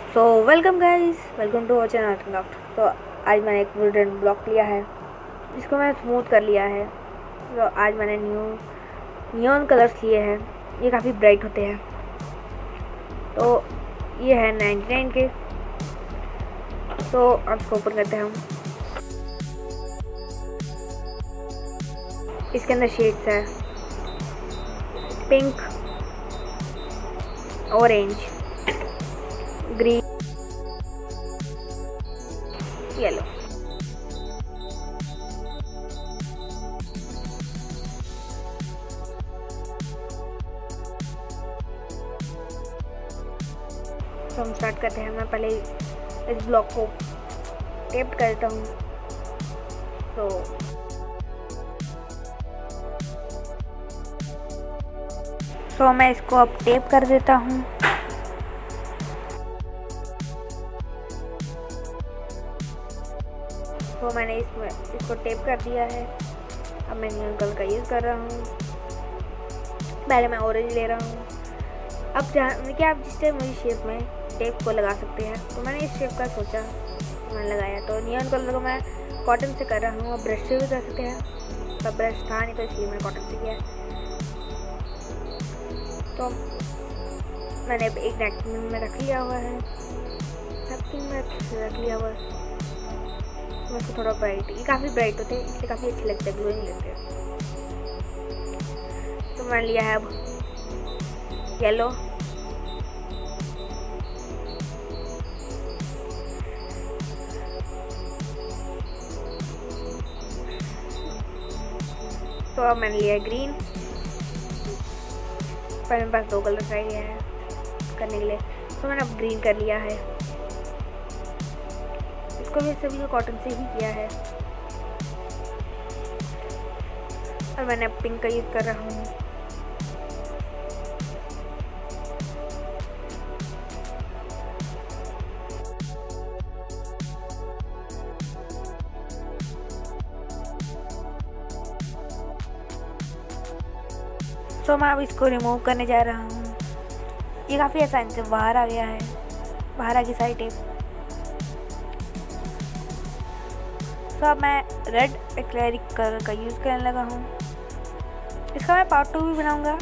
So welcome guys, welcome to our channel craft. तो आज मैंने एक वुडन ब्लॉक लिया है जिसको मैं स्मूथ कर लिया है। तो आज मैंने नियॉन कलर्स लिए हैं, ये काफ़ी ब्राइट होते हैं। तो ये है 99 के। तो अब इसको ओपन करते हैं हम। इसके अंदर शेड्स है पिंक, ऑरेंज, ग्रीन, येलो। तो हम स्टार्ट करते हैं। मैं पहले इस ब्लॉक को टेप कर देता हूँ। तो मैं इसको अब टेप कर देता हूँ। तो मैंने इसको टेप कर दिया है। अब मैं नियॉन कलर का यूज़ कर रहा हूँ। पहले मैं ऑरेंज ले रहा हूँ। अब कि आप जिस मुझे शेप में टेप को लगा सकते हैं, तो मैंने इस शेप का सोचा, मैंने लगाया। तो नियॉन कलर को मैं कॉटन से कर रहा हूँ। अब ब्रश से भी कर सकते हैं, तब ब्रश था नहीं तो इसलिए मैंने कॉटन से किया। तो मैंने एक नैपकिन में रख लिया हुआ है, नैपकिन में रख लिया हुआ है। तो इसको थोड़ा ब्राइट, ये काफ़ी ब्राइट होते हैं इसलिए काफ़ी अच्छे लगते हैं, ग्लोइंग लगते हैं। तो मैंने लिया है अब येलो। तो अब मैंने लिया है ग्रीन। पर मेरे पास 2 कलर चाहिए है करने के लिए, तो मैंने अब ग्रीन कर लिया है। इसको भी सभी को कॉटन से ही किया है। और मैंने अब पिंक का यूज़ कर रहा हूँ। तो मैं अब इसको रिमूव करने जा रहा हूँ। ये काफ़ी आसानी से बाहर आ गया है, बाहर आ गई सारी टेप। तो अब मैं रेड एक्रेलिक कलर का यूज़ करने लगा हूँ। इसका मैं पार्ट 2 भी बनाऊँगा,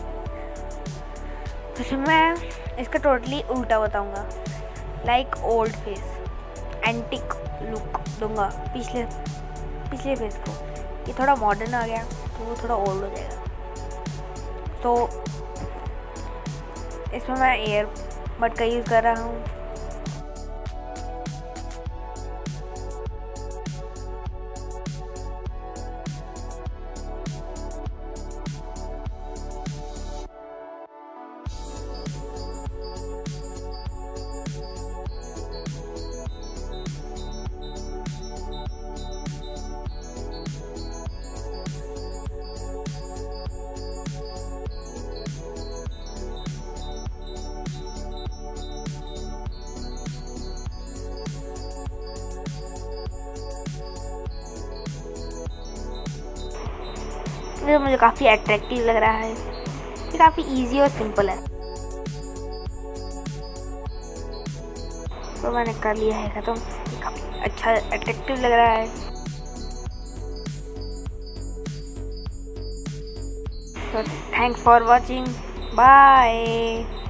जिसमें मैं इसका टोटली उल्टा बताऊँगा। Like old face, antique look दूँगा पिछले फेस को। ये थोड़ा मॉडर्न आ गया तो वो थोड़ा ओल्ड हो जाएगा। तो इसमें मैं ईयरबड का यूज़ कर रहा हूँ। ये मुझे काफ़ी अट्रैक्टिव लग रहा है। ये काफ़ी इजी और सिंपल है। तो मैंने कर लिया है ख़त्म। ये काफ़ी अच्छा अट्रैक्टिव लग रहा है। तो थैंक्स फॉर वॉचिंग, बाय।